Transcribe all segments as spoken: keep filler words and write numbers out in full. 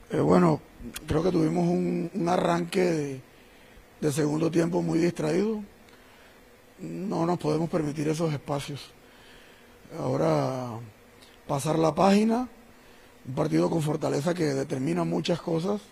Eh, bueno, creo que tuvimos un, un arranque de, de segundo tiempo muy distraído. No nos podemos permitir esos espacios. Ahora, pasar la página, un partido con fortaleza que determina muchas cosas,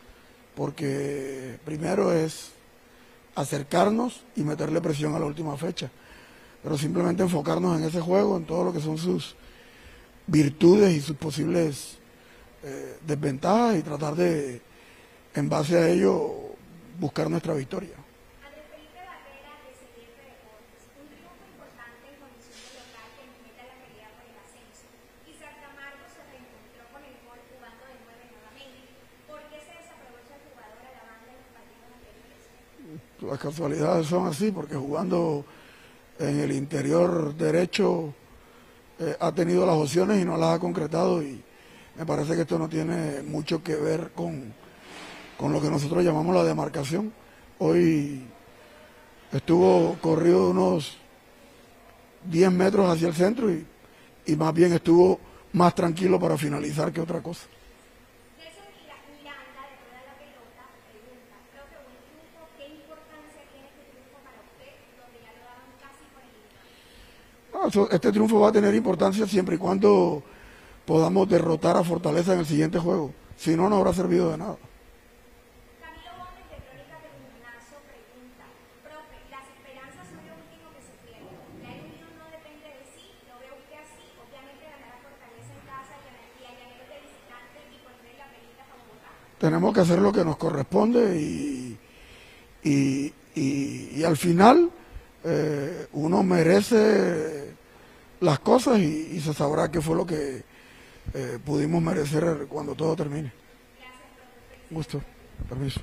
porque primero es acercarnos y meterle presión a la última fecha, pero simplemente enfocarnos en ese juego, en todo lo que son sus virtudes y sus posibles eh, desventajas y tratar de, en base a ello, buscar nuestra victoria. Andrés Felipe Barrera, de C D F Deportes, un triunfo importante en condición de local que nos mete a la pelea por el ascenso. Y Sartamargo se reencontró con el gol jugando de nueve nuevamente. ¿Por qué se desaprovecha el jugador a la banda en los partidos anteriores? Las casualidades son así, porque jugando en el interior derecho eh, ha tenido las opciones y no las ha concretado, y me parece que esto no tiene mucho que ver con, con lo que nosotros llamamos la demarcación. Hoy estuvo corrido unos diez metros hacia el centro y, y más bien estuvo más tranquilo para finalizar que otra cosa. Nelson Miranda, de toda la pelota, pregunta, creo que un triunfo, ¿qué importancia tiene este triunfo para usted, donde ya lo daban casi por eliminado? Ah, eso- este triunfo va a tener importancia siempre y cuando podamos derrotar a Fortaleza en el siguiente juego. Si no, no habrá servido de nada. Camilo Gómez, de Crónicas del Gimnasio, pregunta, profe, las esperanzas son lo último que se pierde. La Unión no depende de sí, lo ve usted así, obviamente ganar a Fortaleza en casa y a y a Llaneros de visitante y por traer la pelita para Bogotá. Tenemos que hacer lo que nos corresponde y, y, y- y al final eh, uno merece las cosas y, y se sabrá qué fue lo que eh, pudimos merecer cuando todo termine. Gusto. Permiso.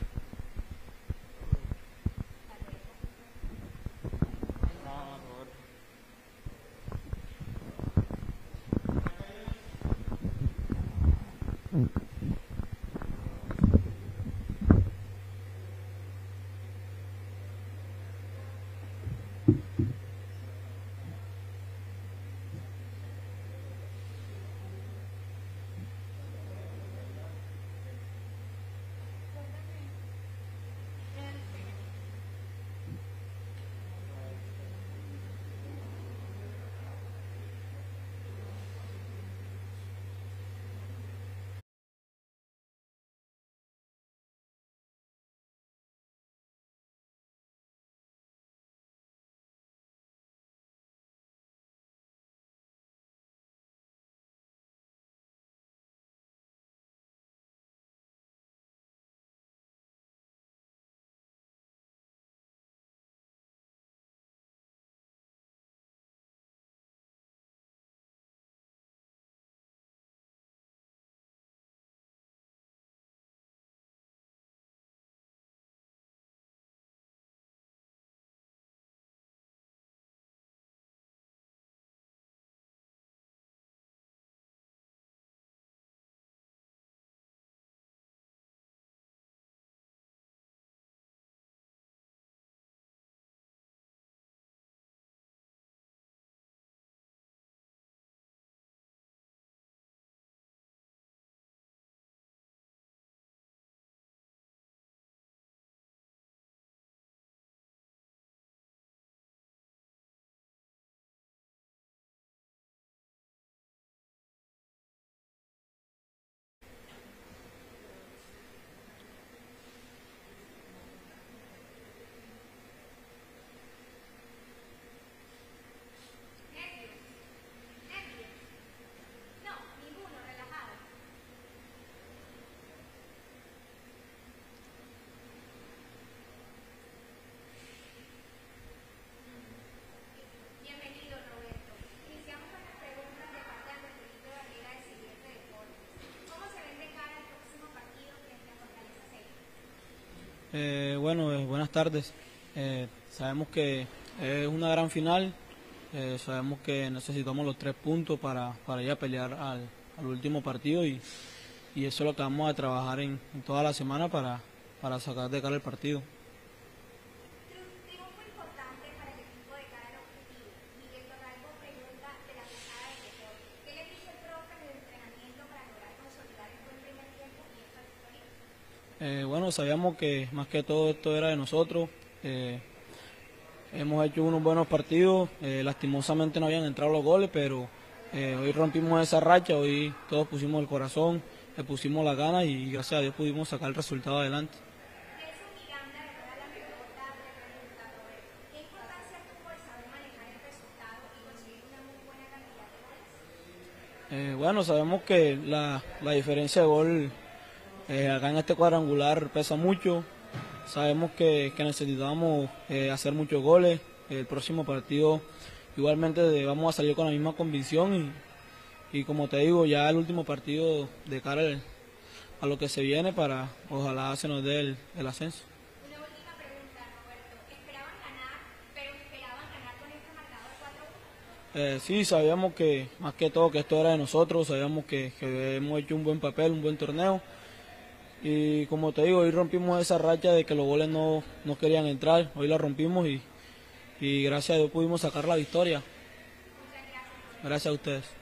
Nervios, nervios. No, ninguno, relajado. Bienvenido, Roberto. Iniciamos con las preguntas de parte de Andrés Felipe Barrera, de C D F Deportes. ¿Cómo se ven de cara al próximo partido frente a Fortaleza seis? Eh, bueno, eh, buenas tardes. Eh, sabemos que es una gran final. Eh, sabemos que necesitamos los tres puntos para, para ir a pelear al, al último partido y, y eso es lo que vamos a trabajar en, en toda la semana para, para sacar de cara el partido. Triunfo importante para el equipo de cara al objetivo. Miguel Torralbo pregunta de la posada del deporte. ¿Qué le dice el profe en el entrenamiento para lograr consolidar el buen primer tiempo y esta victoria? Eh, bueno, sabíamos que más que todo esto era de nosotros. Eh, hemos hecho unos buenos partidos, eh, lastimosamente no habían entrado los goles, pero eh, hoy rompimos esa racha, hoy todos pusimos el corazón, le pusimos las ganas y gracias a Dios pudimos sacar el resultado adelante. Nelson Miranda le rueda la pelota, le pregunta a Roberto, ¿qué importancia tuvo el saber manejar el resultado y conseguir una muy buena cantidad de goles? Eh, bueno, sabemos que la, la diferencia de gol eh, acá en este cuadrangular pesa mucho. Sabemos que, que necesitamos eh, hacer muchos goles. El próximo partido igualmente de- vamos a salir con la misma convicción y, y como te digo, ya el último partido de cara al- a lo que se viene para ojalá se nos dé el, el ascenso. Una última pregunta, Roberto. ¿Esperaban ganar, pero esperaban ganar con este marcador cuatro uno? Eh, sí, sabíamos que más que todo que esto era de nosotros, sabíamos que, que hemos hecho un buen papel, un buen torneo. Y como te digo, hoy rompimos esa racha de que los goles no, no querían entrar, hoy la rompimos y, y gracias a Dios pudimos sacar la victoria. Gracias a ustedes.